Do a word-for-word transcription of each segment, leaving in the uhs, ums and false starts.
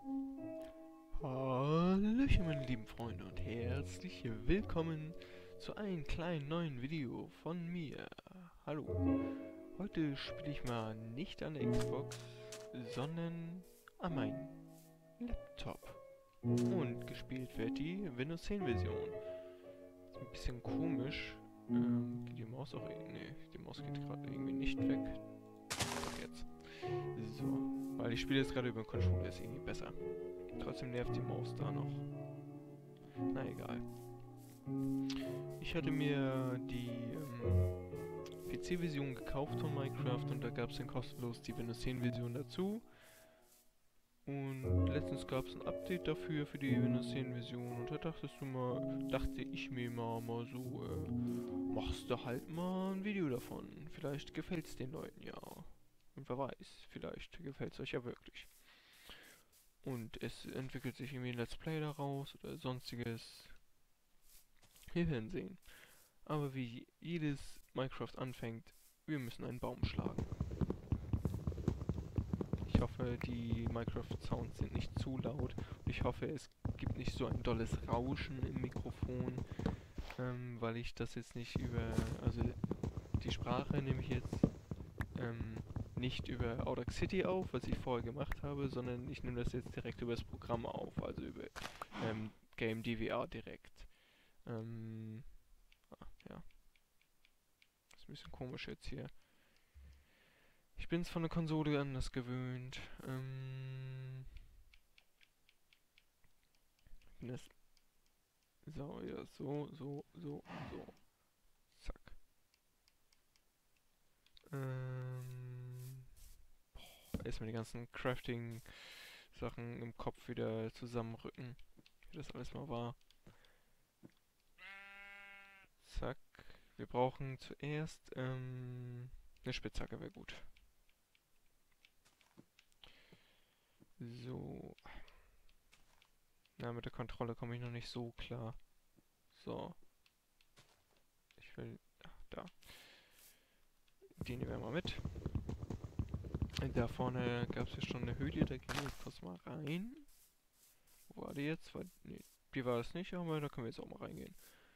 Hallöchen meine lieben Freunde und herzlich willkommen zu einem kleinen neuen Video von mir. Hallo, heute spiele ich mal nicht an der Xbox, sondern an meinem Laptop. Und gespielt wird die Windows zehn Version. Ist ein bisschen komisch. Ähm, geht die Maus auch irgendwie... Nee, die Maus geht gerade irgendwie nicht weg. Doch jetzt. So, weil ich spiele jetzt gerade über den Controller, ist irgendwie besser. Trotzdem nervt die Maus da noch. Na egal. Ich hatte mir die ähm, P C-Version gekauft von Minecraft und da gab es dann kostenlos die Windows zehn Version dazu. Und letztens gab es ein Update dafür, für die Windows zehn Version. Und da dachtest du mal, dachte ich mir mal, mal so, äh, machst du halt mal ein Video davon. Vielleicht gefällt es den Leuten ja. Und wer weiß, vielleicht gefällt es euch ja wirklich. Und es entwickelt sich irgendwie ein Let's Play daraus oder sonstiges. Wir werden sehen. Aber wie jedes Minecraft anfängt, wir müssen einen Baum schlagen. Ich hoffe, die Minecraft-Sounds sind nicht zu laut. Und ich hoffe, es gibt nicht so ein dolles Rauschen im Mikrofon, ähm, weil ich das jetzt nicht über, also die Sprache nehme ich jetzt ähm, nicht über Audacity auf, was ich vorher gemacht habe, sondern ich nehme das jetzt direkt über das Programm auf, also über ähm, Game D V R direkt. Ähm, ah, ja. Das ist ein bisschen komisch jetzt hier. Ich bin es von der Konsole anders gewöhnt. Ähm, ich bin das. So, ja, so, so, so, so. Zack. Ähm, boah, erstmal die ganzen Crafting-Sachen im Kopf wieder zusammenrücken. Wie das alles mal war. Zack. Wir brauchen zuerst ähm, eine Spitzhacke, wäre gut. So. Na, mit der Kontrolle komme ich noch nicht so klar. So. Ich will... Ach, da. Die nehmen wir mal mit. Da vorne gab es ja schon eine Höhle, da gehen wir jetzt kurz mal rein. Wo war die jetzt? War, nee, die war es nicht, aber da können wir jetzt auch mal reingehen.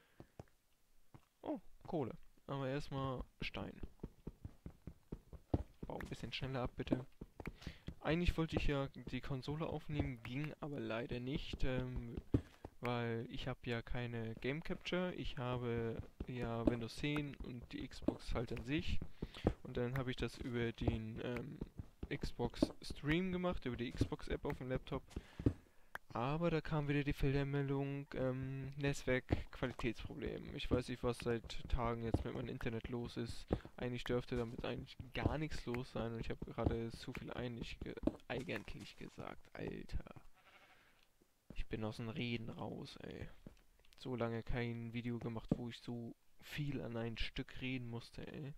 Oh, Kohle. Aber erstmal Stein. Bau ein bisschen schneller ab, bitte. Eigentlich wollte ich ja die Konsole aufnehmen, ging aber leider nicht, ähm, weil ich habe ja keine Game Capture. Ich habe ja Windows zehn und die Xbox halt an sich. Und dann habe ich das über den ähm, Xbox Stream gemacht, über die Xbox App auf dem Laptop. Aber da kam wieder die Fehlermeldung, ähm, Netzwerk-Qualitätsproblem. Ich weiß nicht, was seit Tagen jetzt mit meinem Internet los ist. Eigentlich dürfte damit eigentlich gar nichts los sein und ich habe gerade zu viel einig ge eigentlich gesagt. Alter. Ich bin aus dem Reden raus, ey. So lange kein Video gemacht, wo ich so viel an ein Stück reden musste, ey.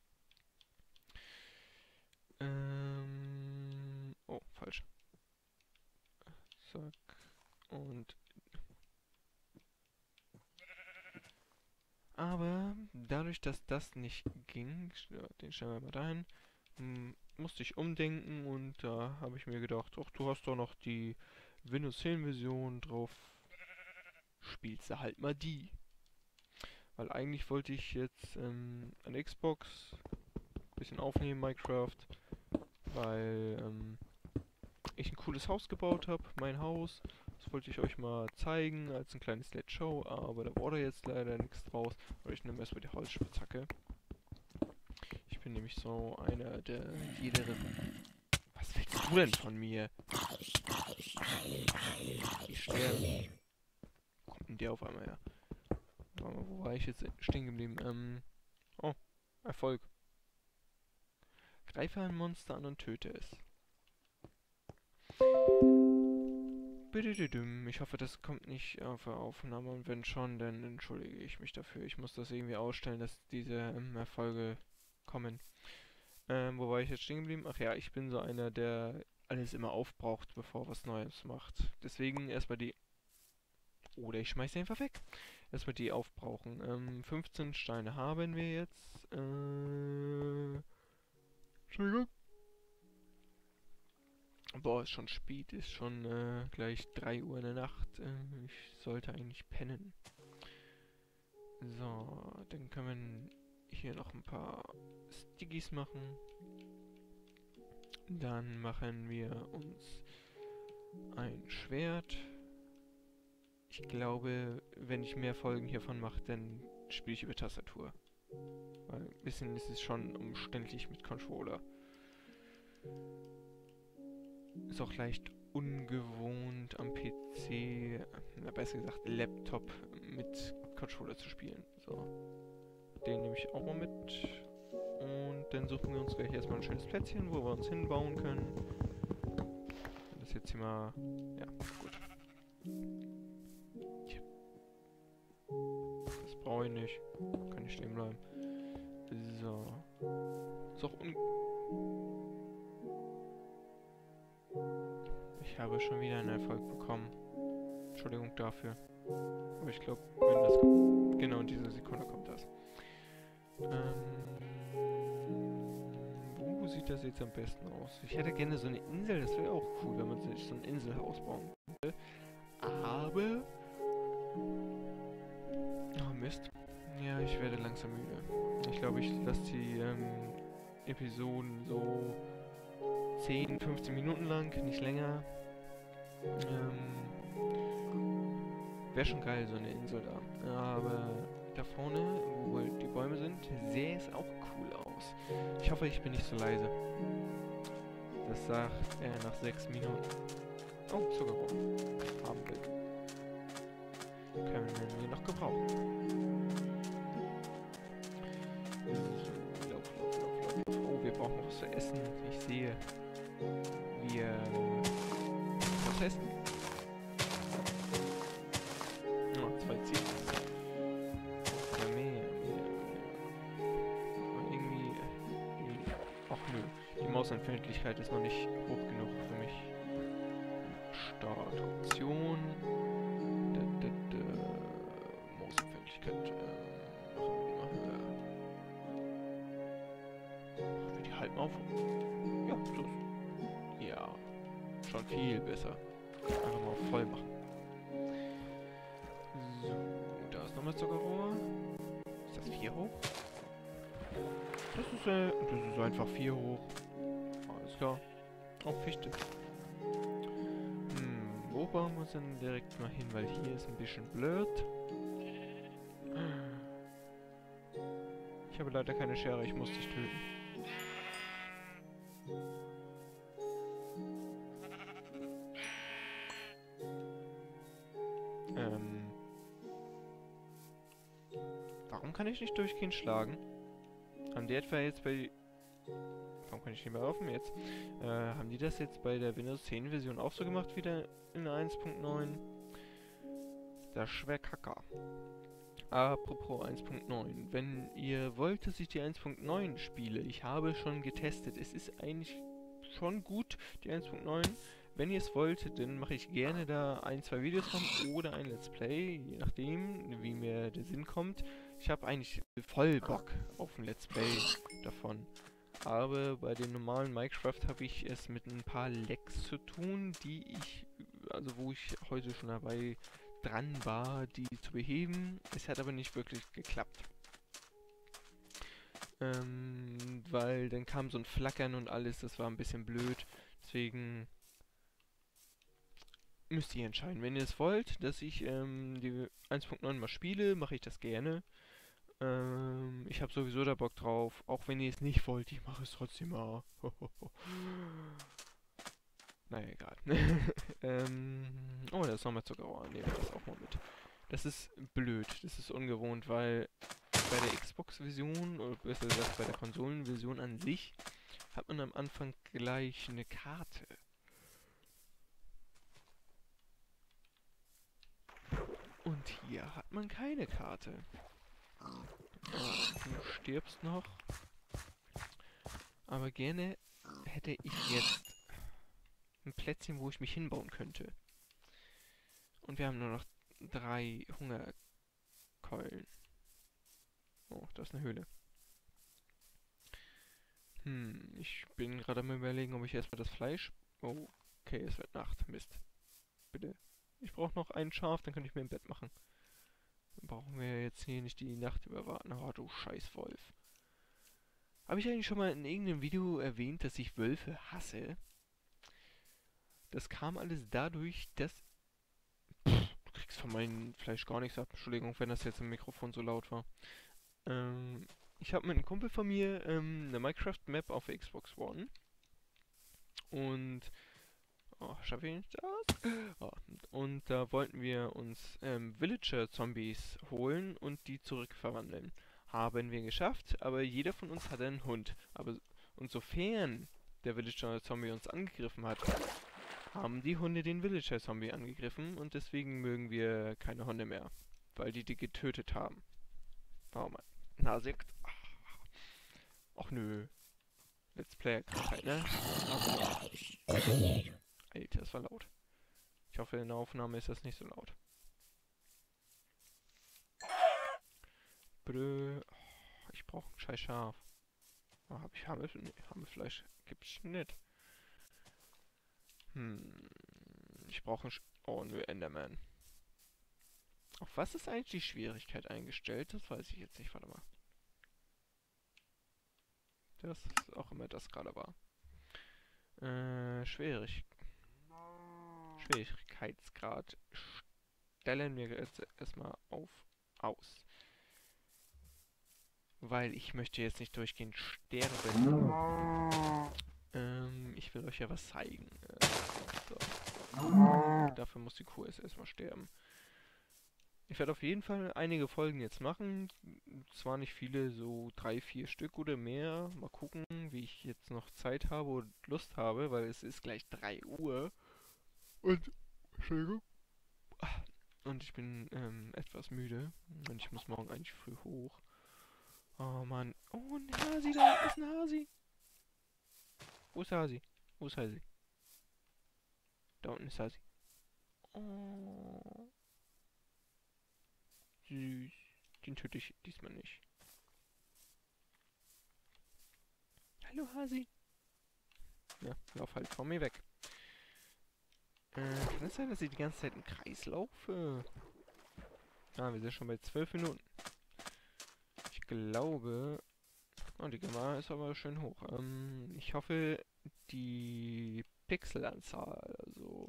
Ähm. Oh, falsch. Zack. Und. Aber dadurch, dass das nicht ging, den stellen wir mal dahin, musste ich umdenken und da habe ich mir gedacht, ach, du hast doch noch die Windows zehn Version drauf, spielst du halt mal die. Weil eigentlich wollte ich jetzt ähm, an Xbox ein bisschen aufnehmen, Minecraft, weil ähm, ich ein cooles Haus gebaut habe, mein Haus. Das wollte ich euch mal zeigen als ein kleines Let's Show, aber da wurde jetzt leider nichts draus. Aber ich nehme erstmal die Holzspitzhacke. Ich bin nämlich so einer, der jede... Was willst du denn von mir? Ich sterbe. Wo kommt denn der auf einmal her? Warte mal, wo war ich jetzt stehen geblieben? Ähm... Oh, Erfolg. Greife ein Monster an und töte es. Ich hoffe, das kommt nicht auf der Aufnahme und wenn schon, dann entschuldige ich mich dafür. Ich muss das irgendwie ausstellen, dass diese ähm, Erfolge kommen. Ähm, wo war ich jetzt stehen geblieben? Ach ja, ich bin so einer, der alles immer aufbraucht, bevor er was Neues macht. Deswegen erstmal die... Oder ich schmeiß sie einfach weg. Erstmal die aufbrauchen. Ähm, fünfzehn Steine haben wir jetzt. Äh... Entschuldigung. Boah, ist schon spät, ist schon äh, gleich drei Uhr in der Nacht. Äh, ich sollte eigentlich pennen. So, dann können wir hier noch ein paar Stickies machen. Dann machen wir uns ein Schwert. Ich glaube, wenn ich mehr Folgen hiervon mache, dann spiele ich über Tastatur. Weil ein bisschen ist es schon umständlich mit Controller. Ist auch leicht ungewohnt am P C, na besser gesagt Laptop, mit Controller zu spielen. So, den nehme ich auch mal mit. Und dann suchen wir uns gleich erstmal ein schönes Plätzchen, wo wir uns hinbauen können. Das jetzt hier mal... Ja, gut. Tja. Das brauche ich nicht. Kann ich stehen bleiben. So. Ist auch un... Ich habe schon wieder einen Erfolg bekommen. Entschuldigung dafür. Aber ich glaube, wenn das kommt... Genau in dieser Sekunde kommt das. Ähm... Wo sieht das jetzt am besten aus? Ich hätte gerne so eine Insel, das wäre auch cool, wenn man sich so ein Inselhaus bauen könnte. Aber... Oh Mist. Ja, ich werde langsam müde. Ich glaube, ich lasse die ähm, Episoden so zehn, fünfzehn Minuten lang, nicht länger. Ähm, wäre schon geil, so eine Insel da. Aber da vorne, wo die Bäume sind, sähe es auch cool aus. Ich hoffe, ich bin nicht so leise. Das sagt er nach sechs Minuten. Oh, Zuckerrohr. Haben wir. Können wir noch gebrauchen. So, lauf, lauf, lauf, lauf. Oh, wir brauchen was zu essen. Ich sehe. Wir... Was essen? Oh, zwei Ziele. Ja, mehr, mehr, mehr. Aber irgendwie... irgendwie ach nö. Die Mausempfindlichkeit ist noch nicht hoch genug für mich. Start Option. Da, da, da. Mausempfindlichkeit. Äh, machen wir die mal höher. Machen wir die halten auf. Ja, so ist. Ja. Schon viel besser. Einfach mal auf voll machen. So, da ist nochmal Zuckerrohr. Ist das vier hoch? Das ist, äh, das ist einfach vier hoch. Alles klar. Auch Fichte. Hm, wo bauen wir uns denn direkt mal hin? Weil hier ist ein bisschen blöd. Ich habe leider keine Schere, ich muss dich töten. Ähm. Warum kann ich nicht durchgehend schlagen? Haben die etwa jetzt bei... Warum kann ich nicht mehr laufen jetzt? Äh, haben die das jetzt bei der Windows zehn Version auch so gemacht wie der in eins Punkt neun? Das ist schwer kacker. Apropos eins Punkt neun. Wenn ihr wollt, dass ich die eins Punkt neun spiele, ich habe schon getestet. Es ist eigentlich schon gut, die eins Punkt neun. Wenn ihr es wollt, dann mache ich gerne da ein, zwei Videos von oder ein Let's Play, je nachdem, wie mir der Sinn kommt. Ich habe eigentlich voll Bock auf ein Let's Play davon. Aber bei dem normalen Minecraft habe ich es mit ein paar Lags zu tun, die ich, also wo ich heute schon dabei dran war, die zu beheben. Es hat aber nicht wirklich geklappt. Ähm, weil dann kam so ein Flackern und alles, das war ein bisschen blöd. Deswegen müsst ihr entscheiden. Wenn ihr es wollt, dass ich ähm, die eins Punkt neun mal spiele, mache ich das gerne. Ähm, ich habe sowieso da Bock drauf. Auch wenn ihr es nicht wollt, ich mache es trotzdem mal. Naja, egal. ähm, oh, da ist nochmal Zuckerrohr. Nehmen wir das auch mal mit. Das ist blöd. Das ist ungewohnt, weil bei der Xbox-Version, oder besser gesagt bei der Konsolenversion an sich, hat man am Anfang gleich eine Karte. Und hier hat man keine Karte. Oh, du stirbst noch. Aber gerne hätte ich jetzt ein Plätzchen, wo ich mich hinbauen könnte. Und wir haben nur noch drei Hungerkeulen. Oh, da ist eine Höhle. Hm, ich bin gerade am Überlegen, ob ich erstmal das Fleisch... Oh, Okay, es wird Nacht. Mist. Bitte. Ich brauche noch ein Schaf, dann kann ich mir ein Bett machen. Dann brauchen wir jetzt hier nicht die Nacht über warten. Oh, du scheiß Wolf. Habe ich eigentlich schon mal in irgendeinem Video erwähnt, dass ich Wölfe hasse? Das kam alles dadurch, dass... Pff, du kriegst von meinem Fleisch gar nichts ab. Entschuldigung, wenn das jetzt im Mikrofon so laut war. Ähm, ich habe mit einem Kumpel von mir ähm, eine Minecraft-Map auf der Xbox One. Und... Oh, schaffe ich nicht das? Oh, und da wollten wir uns ähm, Villager-Zombies holen und die zurückverwandeln. Haben wir geschafft, aber jeder von uns hatte einen Hund. Aber und sofern der Villager-Zombie uns angegriffen hat, haben die Hunde den Villager-Zombie angegriffen und deswegen mögen wir keine Hunde mehr. Weil die die getötet haben. Oh mein Nase juckt. Ach nö. Let's Player-Krankheit, ne? Alter, das war laut. Ich hoffe, in der Aufnahme ist das nicht so laut. Brö. Oh, ich brauche ein scheiß Schaf. Oh, hab ich Hammel? Nee, Hammelfleisch gibt's nicht. Hm. Ich brauche ein Sch Oh, nö, Enderman. Auf was ist eigentlich die Schwierigkeit eingestellt? Das weiß ich jetzt nicht. Warte mal. Das ist auch immer das gerade war. Äh, schwierig. Schwierigkeitsgrad stellen wir jetzt erstmal auf aus. Weil ich möchte jetzt nicht durchgehend sterben. Ähm, ich will euch ja was zeigen. Äh, so. Dafür muss die Kuh jetzt erstmal sterben. Ich werde auf jeden Fall einige Folgen jetzt machen. Zwar nicht viele, so drei, vier Stück oder mehr. Mal gucken, wie ich jetzt noch Zeit habe und Lust habe, weil es ist gleich drei Uhr. Und, Entschuldigung. Und ich bin ähm, etwas müde. Und ich muss morgen eigentlich früh hoch. Oh Mann. Oh, ein Hasi, da ist ein Hasi. Wo ist der Hasi? Wo ist Hasi? Da unten ist Hasi. Oh. Süß. Den töte ich diesmal nicht. Hallo Hasi. Ja, lauf halt vor mir weg. Äh, kann es sein, dass ich die ganze Zeit im Kreis laufe? Ah, wir sind schon bei zwölf Minuten. Ich glaube... Oh, die Gamma ist aber schön hoch. Ähm, ich hoffe, die Pixelanzahl, also...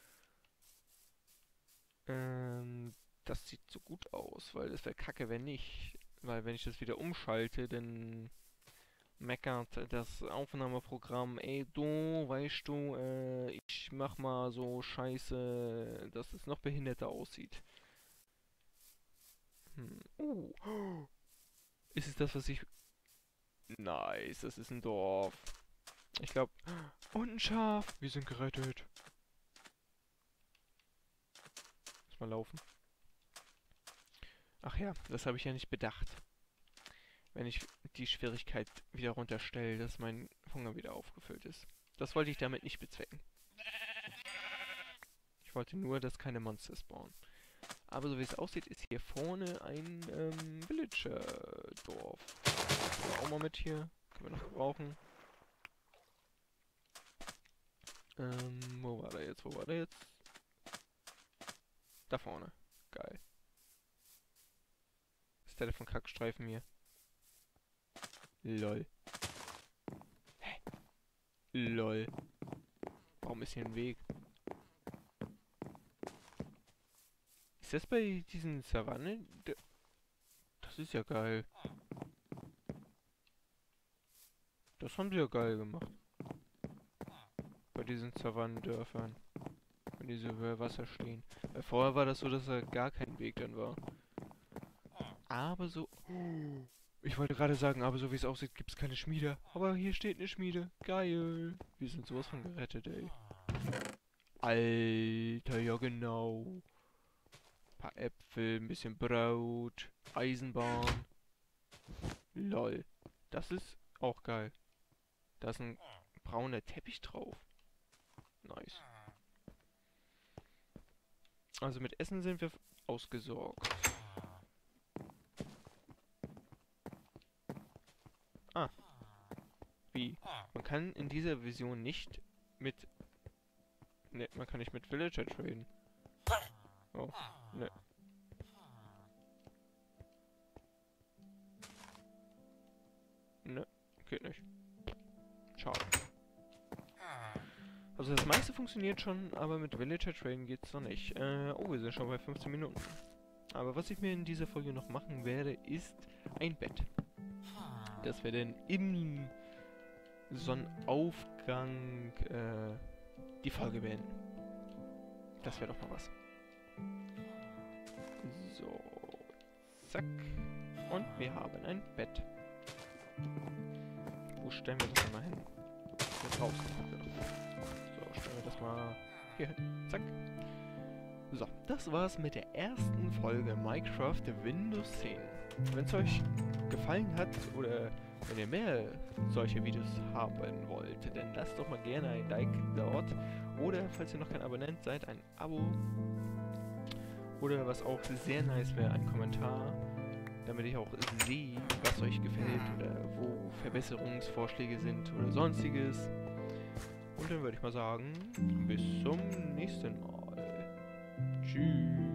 Ähm, das sieht so gut aus, weil es wäre kacke, wenn nicht. Weil wenn ich das wieder umschalte, dann meckert das Aufnahmeprogramm, ey du, weißt du, äh, ich mach mal so scheiße, dass es noch behinderter aussieht. Hm. Oh. Ist es das, was ich... Nice, das ist ein Dorf. Ich glaube... Und ein Schaf. Wir sind gerettet. Lass mal laufen. Ach ja, das habe ich ja nicht bedacht. Wenn ich die Schwierigkeit wieder runterstelle, dass mein Hunger wieder aufgefüllt ist. Das wollte ich damit nicht bezwecken. Ich wollte nur, dass keine Monster spawnen. Aber so wie es aussieht, ist hier vorne ein ähm, Villager-Dorf. Können wir auch mal mit hier. Können wir noch gebrauchen. Ähm, wo war der jetzt? Wo war der jetzt? Da vorne. Geil. Was ist der von Kackstreifen hier? Lol. Hä? Lol. Warum ist hier ein Weg? Ist das bei diesen Savannen? Das ist ja geil. Das haben sie ja geil gemacht. Bei diesen Savannendörfern. Wenn die so über Wasser stehen. Weil vorher war das so, dass da gar kein Weg dann war. Aber so... Ich wollte gerade sagen, aber so wie es aussieht, gibt es keine Schmiede. Aber hier steht eine Schmiede. Geil. Wir sind sowas von gerettet, ey. Alter, ja genau. Ein paar Äpfel, ein bisschen Brot, Eisenbahn. Lol. Das ist auch geil. Da ist ein brauner Teppich drauf. Nice. Also mit Essen sind wir ausgesorgt. Ah. Wie? Man kann in dieser Version nicht mit Ne, man kann nicht mit Villager traden. Oh, ne. Ne, geht nicht. Schade. Also das meiste funktioniert schon, aber mit Villager traden geht's noch nicht. Äh, oh, wir sind schon bei fünfzehn Minuten. Aber was ich mir in dieser Folge noch machen werde, ist ein Bett. Dass wir dann im Sonnenaufgang äh, die Folge beenden. Das wäre doch mal was. So. Zack. Und wir haben ein Bett. Wo stellen wir das denn mal hin? Hier draußen. So, stellen wir das mal hier hin. Zack. So, das war's mit der ersten Folge Minecraft Windows zehn. Wenn es euch gefallen hat oder wenn ihr mehr solche Videos haben wollt, dann lasst doch mal gerne ein Like dort. Oder falls ihr noch kein Abonnent seid, ein Abo. Oder was auch sehr nice wäre, ein Kommentar, damit ich auch sehe, was euch gefällt oder wo Verbesserungsvorschläge sind oder sonstiges. Und dann würde ich mal sagen, bis zum nächsten Mal. Tschüss.